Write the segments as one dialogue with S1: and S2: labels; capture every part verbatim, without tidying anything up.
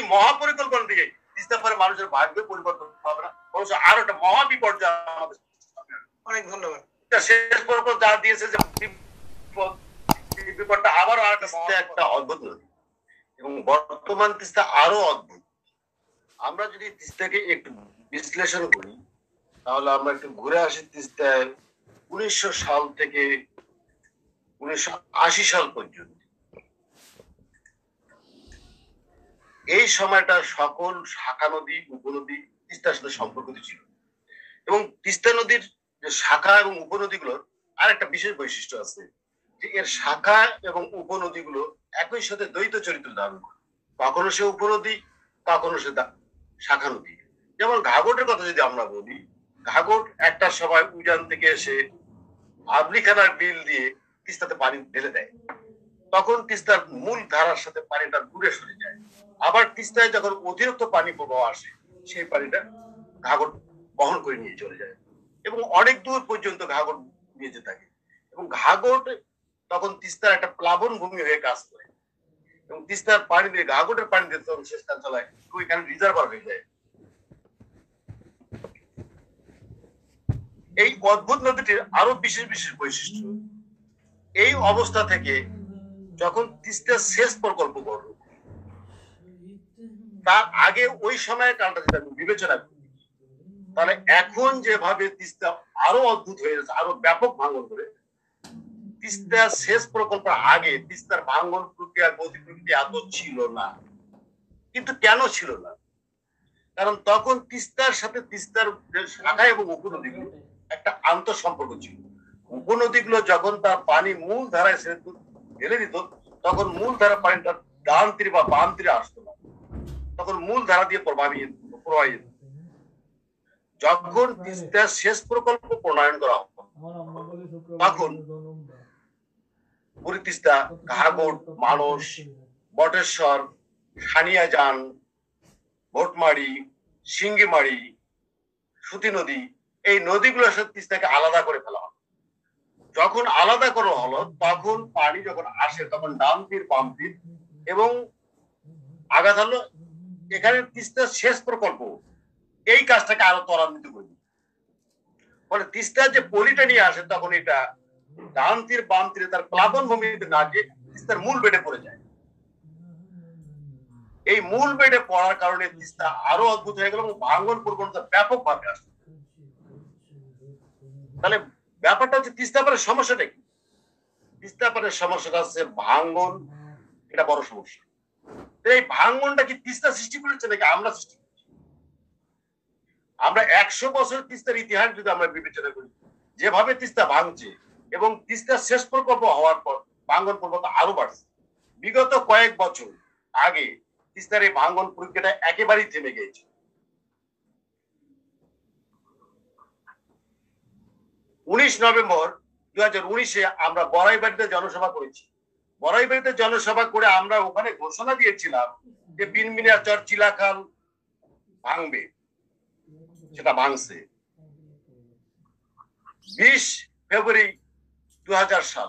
S1: মহাপরিকল্পনা থেকে তিস্তা পরে মানুষের ভাগ্য পরিবর্তন হবে না, বরং আরো একটা মহা বিপর্যয় আমাদের।
S2: অনেক ধন্যবাদ।
S1: শেষ পর্যন্ত যা দিয়েছে যে বিপদটা আবারও একটা অদ্ভুত নদী, এবং বর্তমান তিস্তা আরো অদ্ভুত। আমরা যদি তিস্তাকে একটু বিশ্লেষণ করি তাহলে আমরা একটু ঘুরে আসি তিস্তায় উনিশশো সাল থেকে উনিশশো আশি সাল পর্যন্ত। এই সময়টা সকল শাখা নদী উপনদী তিস্তার সাথে সম্পর্কিত ছিল, এবং তিস্তা নদীর যে শাখা এবং উপনদীগুলোর আর একটা বিশেষ বৈশিষ্ট্য আছে যে এর শাখা এবং উপনদীগুলো একই সাথে দ্বৈত চরিত্র ধারণ করে, কখনো সে উপনদী কখনো সে শাখা নদী। যেমন ঘাঘটের কথা যদি আমরা বলি, ঘাঘট একটা সময় উজান থেকে এসে আবলিখানার বিল দিয়ে তিস্তাতে পানি ঢেলে দেয়, তখন তিস্তার মূল ধারার সাথে পানিটা দূরে সরে যায়। আবার তিস্তায় যখন অতিরিক্ত পানি প্রবাহ আসে সেই পানিটা ঘাঘট বহন করে নিয়ে চলে যায় এবং অনেক দূর পর্যন্ত ঘাঘট নিয়ে যেতে থাকে, এবং ঘাঘট তখন তিস্তার একটা প্লাবন ভূমি হয়ে কাজ করে, এবং তিস্তার পানি দিয়ে ঘাঘটের পানি দিয়ে তখন শেষ কাজ চলায় ওইখানে রিজার্ভার হয়ে যায়। এই অদ্ভুত নদীটির আরো বিশেষ বিশেষ বৈশিষ্ট্য, এই অবস্থা থেকে যখন তিস্তা সেচ প্রকল্প করল তার আগে ওই সময়ের কালটা যদি আমি বিবেচনা করি তাহলে এখন যেভাবে তিস্তা আরো অদ্ভুত হয়ে যাচ্ছে, আরো ব্যাপক ভাঙন করে, তিস্তা সেচ প্রকল্পের আগে তিস্তার ভাঙন প্রক্রিয়া গতি প্রকৃতি এত ছিল না। কিন্তু কেন ছিল না? কারণ তখন তিস্তার সাথে তিস্তার শাখা এবং উপনদীগুলো একটা আন্তঃ সম্পর্ক ছিল। উপনদীগুলো যখন তার পানি মূল ধারায় ঢেলে দিত তখন মূল ধারা পানিটা ডান তীরে বা বাম তীরে আসতো না, তখন মূল ধারা দিয়ে প্রবাহিত প্রবাহিত। যখন তিস্তা সেচ প্রকল্প প্রণয়ন করা হতো তখন বুড়ি তিস্তা, ঘাঘট, মানস, বটেশ্বর, সানিয়াজান, ভোটমারি, সিঙ্গিমারি, সুতি নদী, এই নদীগুলোর সাথে তিস্তাকে আলাদা করে ফেলা হয়। যখন আলাদা করা হলো তখন পানি যখন আসে তখন ডান তীর বাম তীর এবং আঘাত হলো এখানে তিস্তার শেষ প্রকল্প এই কাজটাকে আরো ত্বরান্বিত করে দিল। ফলে তিস্তার যে পলিটা নিয়ে আসে তখন এটা ডান তীর বাম তীরে তার প্লাবন ভূমিতে না গিয়ে তিস্তার মূল বেডে পড়ে যায়। এই মূল বেডে পড়ার কারণে তিস্তা আরো অদ্ভুত হয়ে গেল এবং ভাঙন প্রবণতা ব্যাপক ভাবে আসে। তাহলে ব্যাপারটা হচ্ছে তিস্তা পারের সমস্যাটা কি? তিস্তা পারের সমস্যাটা হচ্ছে ভাঙন, এটা বড় সমস্যা। এই ভাঙনটা কি তিস্তা সৃষ্টি করেছে নাকি আমরা সৃষ্টি করেছি? আমরা একশো বছর তিস্তার ইতিহাস যদি আমরা বিবেচনা করি, যেভাবে তিস্তা ভাঙছে এবং তিস্তার শেষ প্রকল্প হওয়ার পর ভাঙন প্রবণতা আরো বাড়ছে। বিগত কয়েক বছর আগে তিস্তার এই ভাঙন প্রক্রিয়াটা একেবারেই থেমে গিয়েছে। উনিশ নভেম্বর দুই হাজার উনিশে আমরা বড়াইবাড়িতে জনসভা করেছি। বড়াইবাড়িতে জনসভা করে আমরা ওখানে ঘোষণা দিয়েছিলাম যে বিনমিনিয়া চর চিলাখাল ভাঙবে, সেটা ভাঙছে। বিশ ফেব্রুয়ারি দুই হাজার সাল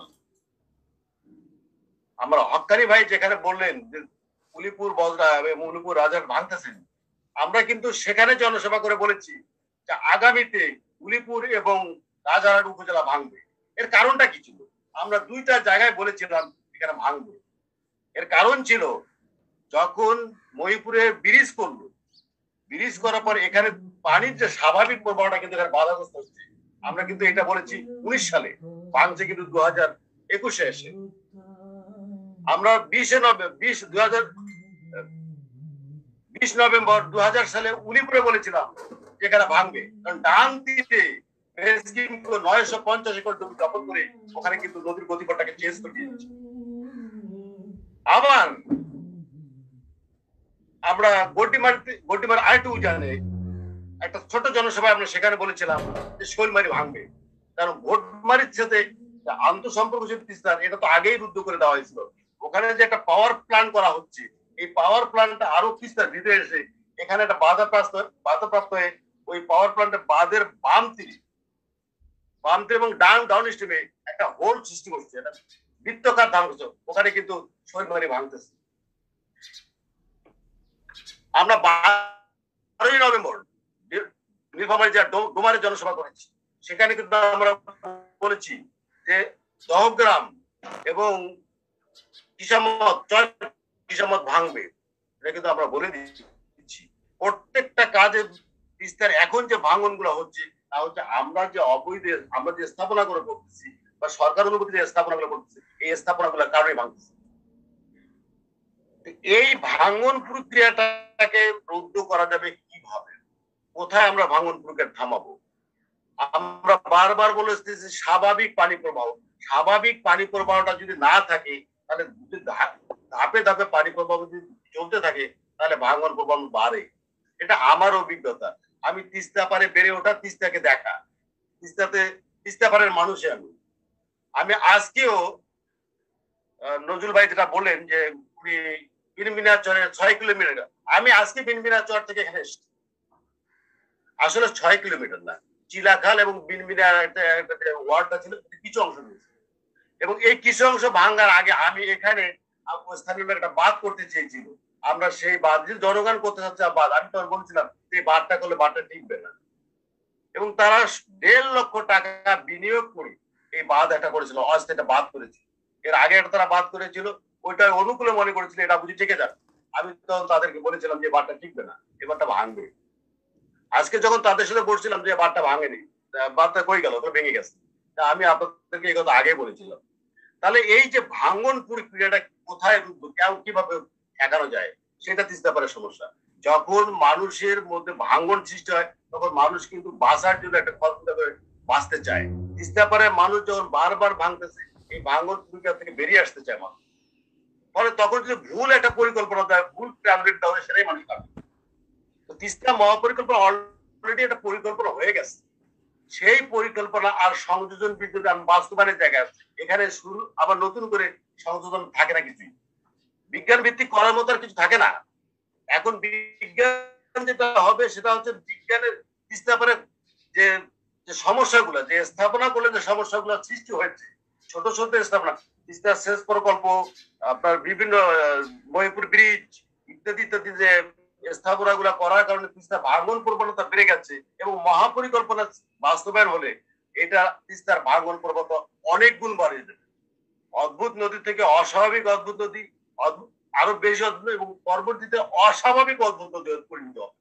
S1: আমরা হক্কানি ভাই যেখানে বললেন যে উলিপুর বজরা এবং উলিপুর রাজার ভাঙতেছেন, আমরা কিন্তু সেখানে জনসভা করে বলেছি যে আগামীতে উলিপুর এবং রাজারহাট উপজেলা ভাঙবে। এর কারণটা কি ছিল? আমরা দুইটা জায়গায় বলেছিলাম এখানে ভাঙবে। এর কারণ ছিল যখন মহিপুরে ব্রিজ করলো, ব্রিজ করার পর এখানে পানির যে স্বাভাবিক প্রবাহটা কিন্তু এখানে বাধাগ্রস্ত হচ্ছে। আমরা কিন্তু এটা বলেছি উনিশ সালে, ভাঙছে কিন্তু দু হাজার একুশে এসে। আমরা বিশে নভেম্বর বিশ দুই হাজার বিশ নভেম্বর দু হাজার সালে উলিপুরে বলেছিলাম এখানে ভাঙবে, কারণ ডান দিকে নয়শো পঞ্চাশ একর জমি দখল করে ওখানে কিন্তু নদীর গতিপথটাকে চেঞ্জ করে দিয়েছে। আবার আমরা গড্ডিমারিতে গড্ডিমার আরেকটু উজানে একটা ছোট জনসভায় আমরা সেখানে বলেছিলাম যে শৈলমারি ভাঙবে, কারণ ভোটমারির সাথে আন্তঃসম্পর্ক তিস্তার এটা তো আগেই রুদ্ধ করে দেওয়া হয়েছিল। ওখানে যে একটা পাওয়ার প্ল্যান্ট করা হচ্ছে, এই পাওয়ার প্ল্যান্টটা আরো তিস্তার ভিতরে এসে এখানে একটা বাধাপ্রাপ্ত বাধাপ্রাপ্ত হয়ে ওই পাওয়ার প্ল্যান্টের বাঁধের বাম তীরে বাম তীরে এবং ডাউন ডাউন স্ট্রিমে একটা হোল সৃষ্টি করছে, এটা বৃত্তকার ধারণ করছে, ওখানে কিন্তু শৈলমারি ভাঙতেছে। আমরা বারোই নভেম্বর নীলফামারী জেলার ডোমারে জনসভা করেছি, সেখানে কিন্তু আমরা বলেছি যে দহগ্রাম এবং কিসামত চর কিসামত ভাঙবে, এটা কিন্তু আমরা বলে দিচ্ছি। প্রত্যেকটা কাজে তিস্তার এখন যে ভাঙন গুলো হচ্ছে তা হচ্ছে আমরা যে অবৈধ আমরা যে স্থাপনা করে করতেছি বা সরকার অনুমতি যে স্থাপনা গুলো করতেছি, এই স্থাপনা গুলোর কারণে ভাঙতেছে। এই ভাঙন প্রক্রিয়াটাকে রুদ্ধ করা যাবে কিভাবে, কোথায় আমরা ভাঙন প্রক্রিয়া থামাবো? আমরা বারবার বলেছি স্বাভাবিক পানি প্রবাহ, স্বাভাবিক পানি প্রবাহটা যদি না থাকে তাহলে ধাপে ধাপে পানি প্রবাহ যদি চলতে থাকে তাহলে ভাঙন প্রবাহ বাড়ে। এটা আমার অভিজ্ঞতা। আমি তিস্তা পারে বেড়ে ওঠা, তিস্তাকে দেখা, তিস্তাতে তিস্তা পাড়ের মানুষে আমি আমি আজকেও নজরুল ভাই যেটা বললেন যে উনি বিনবিনা চরের ছয় কিলোমিটার, আমি আজকে বিনবিনা চর থেকে এখানে এসেছি, আসলে ছয় কিলোমিটার না, চিলাখাল এবং বিনবিনা ওয়ার্ডটা ছিল কিছু অংশ রয়েছে, এবং এই কিছু অংশ ভাঙ্গার আগে আমি এখানে স্থানীয় একটা বাঁধ করতে চেয়েছিল। আমরা সেই বাঁধ যে জনগণ করতে চাচ্ছে বাঁধ, আমি তো বলছিলাম এই বাঁধটা করলে বাঁধটা টিকবে না, এবং তারা দেড় লক্ষ টাকা বিনিয়োগ করে এই বাঁধ একটা করেছিল, অস্থায়ী একটা বাঁধ করেছিল। এর আগে একটা তারা বাঁধ করেছিল, ওইটা অনুকূলে মনে করেছিল এটা বুঝি টিকে যাবে। আমি তখন তাদেরকে বলেছিলাম যে বাঁধটা টিকবে না, এবারটা ভাঙবে। আজকে যখন তাদের সাথে বলছিলাম যে বাঁধটা ভাঙেনি, বাঁধটা কই গেল, তো ভেঙে গেছে। আমি আপনাদেরকে এই কথা আগে বলেছিলাম। তাহলে এই যে ভাঙন প্রক্রিয়াটা কোথায় কিভাবে ঠেকানো যায়, সেটা তিস্তা পারের সমস্যা। যখন মানুষের মধ্যে ভাঙন সৃষ্টি হয় তখন মানুষ কিন্তু বাঁচার জন্য একটা কল্পনা করে বাঁচতে চায়। তিস্তা পারের মানুষ যখন বারবার ভাঙতেছে, এই ভাঙন প্রক্রিয়া থেকে বেরিয়ে আসতে চায় মানুষ, ফলে তখন যদি ভুল একটা পরিকল্পনা দেয়, ভুল ট্যাবলেট দেওয়া হয়, সেটাই মানুষ পাবে। তো তিস্তা মহাপরিকল্পনা অলরেডি একটা পরিকল্পনা হয়ে গেছে, সেই পরিকল্পনা আর সংযোজন বিদ্যুৎ বাস্তবায়নের জায়গায় এখানে শুরু আবার নতুন করে সংযোজন থাকে না, কিছুই বিজ্ঞান ভিত্তিক করার মতো আর কিছু থাকে না। এখন বিজ্ঞান যেটা হবে সেটা হচ্ছে বিজ্ঞানের তিস্তা পারে যে সমস্যাগুলো, যে স্থাপনা করলে যে সমস্যাগুলো সৃষ্টি হয়েছে, ছোট ছোট স্থাপনা, তিস্তা সেচ প্রকল্প, আপনার বিভিন্ন মহিপুর ব্রিজ ইত্যাদি ইত্যাদি যে স্থাপনা গুলা করার কারণে তিস্তা ভাঙন প্রবণতা বেড়ে গেছে, এবং মহাপরিকল্পনা বাস্তবায়ন হলে এটা তিস্তার ভাঙন প্রবণতা অনেক গুণ বাড়িয়ে দেবে। অদ্ভুত নদী থেকে অস্বাভাবিক অদ্ভুত নদী, আরো বেশি অদ্ভুত, এবং পরবর্তীতে অস্বাভাবিক অদ্ভুত নদী পরিণত হবে।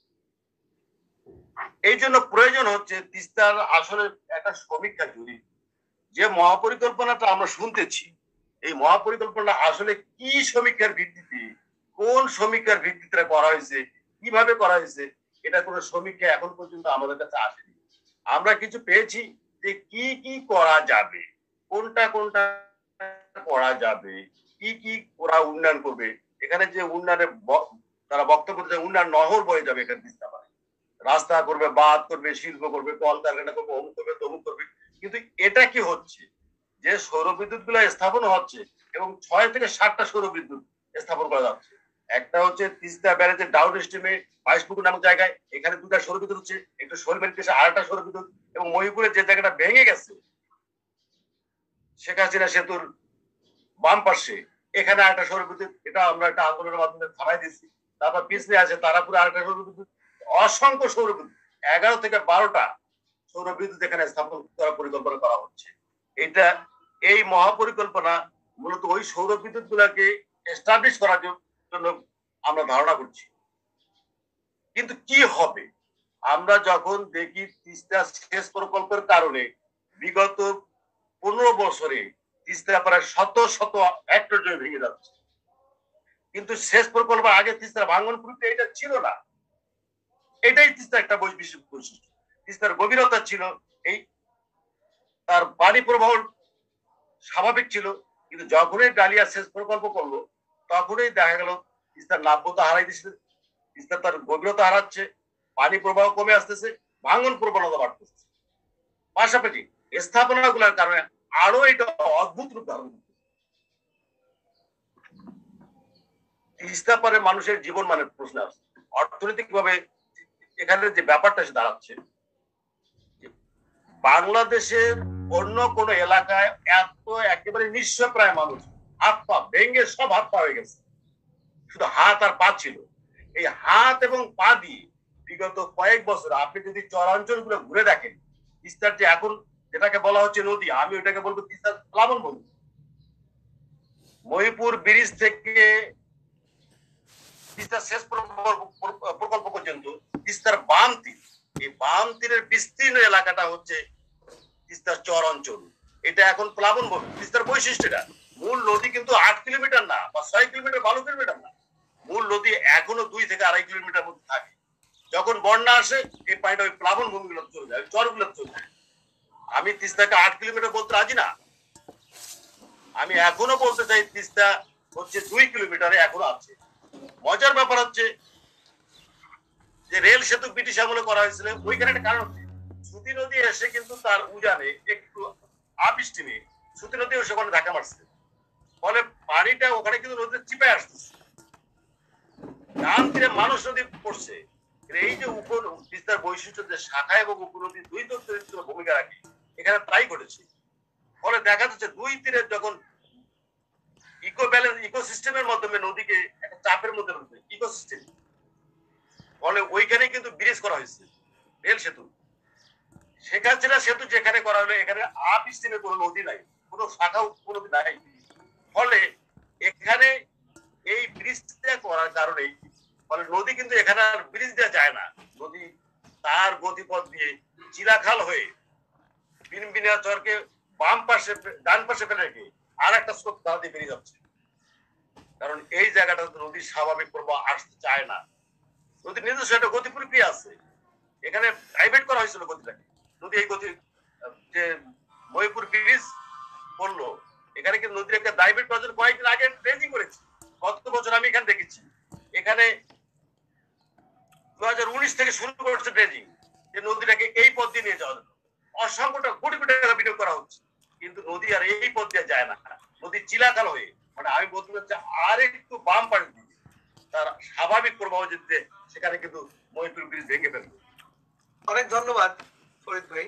S1: এই জন্য প্রয়োজন হচ্ছে তিস্তার আসলে একটা সমীক্ষা জরুরি। যে মহাপরিকল্পনাটা আমরা শুনতেছি, এই মহাপরিকল্পনা আসলে কি সমীক্ষার ভিত্তিতে, কোন সমীক্ষার ভিত্তিতে করা হয়েছে, কিভাবে করা হয়েছে, এটা কোনো সমীক্ষা এখন পর্যন্ত আমাদের কাছে আসেনি। আমরা কিছু পেয়েছি যে কি কি করা যাবে, কোনটা কোনটা করা যাবে, কি কি ওরা উন্নয়ন করবে। এখানে যে উন্নয়নের তারা বক্তব্য দিচ্ছে, উন্নয়ন নহর বয়ে যাবে, এখানে দিতে পারে, রাস্তা করবে, বাঁধ করবে, শিল্প করবে, কল কারখানা করবে, অমুক করবে, তমুক করবে। কিন্তু এটা কি হচ্ছে, যে সৌর বিদ্যুৎ গুলো স্থাপন হচ্ছে এবং ছয় থেকে সাতটা সৌর বিদ্যুৎ স্থাপন করা যাচ্ছে। একটা হচ্ছে তিস্তা ব্যারেজের ডাউন স্ট্রিমে বাইশপুকুর নামক জায়গায়, এখানে দুটা সৌর বিদ্যুৎ হচ্ছে, একটু শোলবেড়ির কাছে আরেকটা সৌর বিদ্যুৎ, এবং মহিপুরের যে জায়গাটা ভেঙে গেছে শেখ হাসিনা সেতুর বাম পাশে, এখানে আরেকটা সৌর বিদ্যুৎ, এটা আমরা একটা আন্দোলনের মাধ্যমে থামাই দিচ্ছি। তারপর পিছনে আছে তারাপুরে আরেকটা সৌর বিদ্যুৎ, অসংখ্য সৌর বিদ্যুৎ, এগারো থেকে বারোটা সৌর বিদ্যুৎ এখানে স্থাপন করার পরিকল্পনা করা হচ্ছে। এটা এই মহাপরিকল্পনা মূলত ওই সৌর বিদ্যুৎ গুলাকে এস্টাবলিশ করার জন্য আমরা ধারণা করছি। কিন্তু কি হবে, আমরা যখন দেখি তিস্তা সেচ প্রকল্পের কারণে বিগত পনেরো বছরে তিস্তা প্রায় শত শত হেক্টর জমি ভেঙে যাচ্ছে, কিন্তু সেচ প্রকল্প আগে তিস্তার ভাঙন প্রক্রিয়া এটা ছিল না। এটাই তিস্তার একটা বিশেষ বৈশিষ্ট্য। তিস্তার গভীরতা ছিল, এই তার পানি প্রবাহ স্বাভাবিক ছিল, কিন্তু যখনই ডালিয়া সেচ প্রকল্প করলো তখনই দেখা গেল তিস্তার নাব্যতা হারাই দিচ্ছে, তিস্তা তার গভীরতা হারাচ্ছে, পানি প্রবাহ কমে আসতেছে, ভাঙন প্রবণতা বাড়তেছে। পাশাপাশি স্থাপনা গুলার কারণে আরো এটা অদ্ভুত রূপ ধারণ করতেছে। তিস্তা পারে মানুষের জীবন মানের প্রশ্ন আসছে, অর্থনৈতিক ভাবে এখানে যে ব্যাপারটা এসে দাঁড়াচ্ছে, বাংলাদেশের অন্য কোন এলাকায় এত একেবারে নিঃস্ব প্রায় মানুষ হাত পা ভেঙে সব হাত পা হয়ে গেছে, শুধু হাত আর পা ছিল, এই হাত এবং পা দিয়ে বিগত কয়েক বছর আপনি যদি চরাঞ্চল গুলো ঘুরে দেখেন, তিস্তার যে এখন যেটাকে বলা হচ্ছে নদী, আমি ওটাকে বলবো তিস্তার প্লাবন ভূমি। মহিপুর ব্রিজ থেকে তিস্তার শেষ প্রকল্প পর্যন্ত তিস্তার বাম তীর, এই বাম তীরের বিস্তীর্ণ এলাকাটা হচ্ছে তিস্তার চর অঞ্চল। এটা এখন প্লাবন ভূমি। তিস্তার বৈশিষ্ট্যটা, মূল নদী কিন্তু আট কিলোমিটার না বা ছয় কিলোমিটার বারো কিলোমিটার না, মূল নদী এখনো দুই থেকে আড়াই কিলোমিটার মধ্যে থাকে। যখন বন্যা আসে এই পানিটা ওই প্লাবন ভূমিগুলো চলে যায়, চরগুলো চলে যায়। আমি তিস্তাকে আট কিলোমিটার বলতে রাজি না, আমি এখনো বলতে চাই তিস্তা হচ্ছে দুই কিলোমিটারে এখনো আছে। মজার ব্যাপার হচ্ছে যে রেল সেতু ব্রিটিশ আমলে করা হয়েছিল, ওইখানে একটা কারণ হচ্ছে সুতি নদী এসে কিন্তু তার উজানে একটু আপস্টিমে সুতি নদী এসে ওখানে ধাক্কা মারছে, ফলে পানিটা ওখানে কিন্তু নদীতে চিপে আসতেছে, ডান তীরে মানুষ নদী পড়ছে। এই যে উপ তিস্তার বৈশিষ্ট্য যে শাখা এবং উপনদী দুই চরিত্র ভূমিকা রাখে, এখানে তাই ঘটেছে। ফলে দেখা যাচ্ছে দুই তীরে যখন ইকো ব্যালেন্স ইকোসিস্টেমের মাধ্যমে নদীকে একটা চাপের মধ্যে রয়েছে ইকোসিস্টেম, ফলে ওইখানে কিন্তু ব্রিজ করা হয়েছে রেল সেতু। শেখ হাসিনা সেতু যেখানে করা হলো এখানে আপ স্ট্রিমে কোনো নদী নাই, কোনো শাখা উপনদী নাই, ফলে এখানে এই ব্রিজটা করার কারণে ফলে নদী কিন্তু এখানে আর ব্রিজ দেওয়া যায় না, নদী তার গতিপথ দিয়ে চিলাখাল হয়ে বিনবিনিয়া চরকে বাম পাশে ডান পাশে ফেলে রেখে আর একটা স্রোত তারা দিয়ে বেরিয়ে যাচ্ছে। কারণ এই জায়গাটা নদীর স্বাভাবিক প্রবাহ আসতে চায় না, নদীর নিজস্ব একটা গতি প্রক্রিয়া আছে, এখানে ডাইভার্ট করা হয়েছিল গতিটাকে। নদী এই গতি যে মহিপুর ব্রিজ করলো, এখানে কিন্তু নদীর একটা ডাইভার্ট করার জন্য কয়েকদিন আগে ড্রেজিং করেছি। গত বছর আমি এখানে দেখেছি, এখানে দু হাজার উনিশ থেকে শুরু করছে ড্রেজিং, যে নদীটাকে এই পথ দিয়ে নিয়ে যাওয়া যেত। অসংখ্যটা কোটি কোটি টাকা বিনিয়োগ করা হচ্ছে, কিন্তু নদী আর এই পথ দিয়ে যায় না, নদী চিলাকাল হয়ে, মানে আমি বলতে চাচ্ছি আর একটু বাম পাশ দিয়ে তার স্বাভাবিক প্রবাহ যেতে সেখানে কিন্তু মহিপুর ব্রিজ ভেঙে ফেলবে।
S2: অনেক ধন্যবাদ ফরিদ ভাই।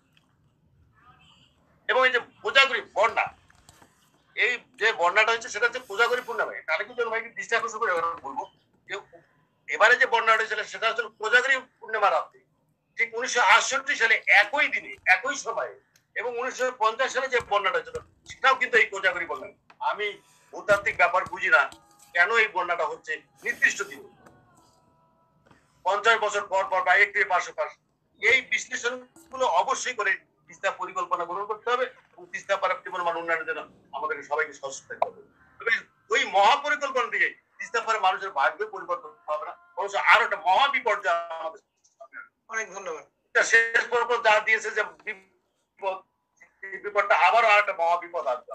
S1: এবং এই যে কোজাগরি বন্যা, এই যে বন্যাটা হচ্ছে সেটা হচ্ছে কোজাগরি পূর্ণিমা। তাহলে কিন্তু ভাই দৃষ্টি আকর্ষণ করে বলবো যে এবারে যে বন্যা হয়েছিল সেটা হচ্ছে কোজাগরি পূর্ণিমা রাত্রি, ঠিক উনিশশো আটষট্টি সালে একই দিনে একই সময়ে, এবং উনিশশো পঞ্চাশ সালে যে বন্যাটা হয়েছিল সেটাও কিন্তু এই কোজাগরি বন্যা। আমি ভূতাত্ত্বিক ব্যাপার বুঝি না কেন এই বন্যাটা হচ্ছে নির্দিষ্ট দিনে, পঞ্চাশ বছর পর পর বা একটি পাশাপাশ। এই বিশ্লেষণ গুলো অবশ্যই করে তিস্তা পরিকল্পনা গ্রহণ করতে হবে এবং তিস্তা পারাক্রমণ উন্নয়নের জন্য আমাদেরকে সবাইকে সচেতন থাকতে হবে। তবে ওই মহাপরিকল্পনা দিয়ে তিস্তা পারে মানুষের ভাগ্য পরিবর্তন হবে না, বরং আরো একটা মহা বিপর্যয় আমাদের।
S2: অনেক ধন্যবাদ।
S1: শেষ পর্যন্ত যা দিয়েছে যে বিপদ, এই বিপদটা আবারও আর একটা মহা বিপদ আসবে।